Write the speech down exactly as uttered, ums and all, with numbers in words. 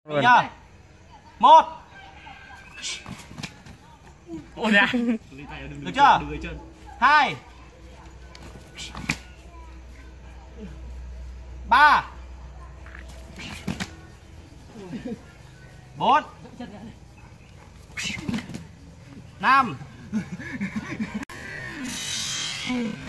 Được chưa? Một. Ôi dạ. Được chưa? Hai. Ba. Bốn. Năm.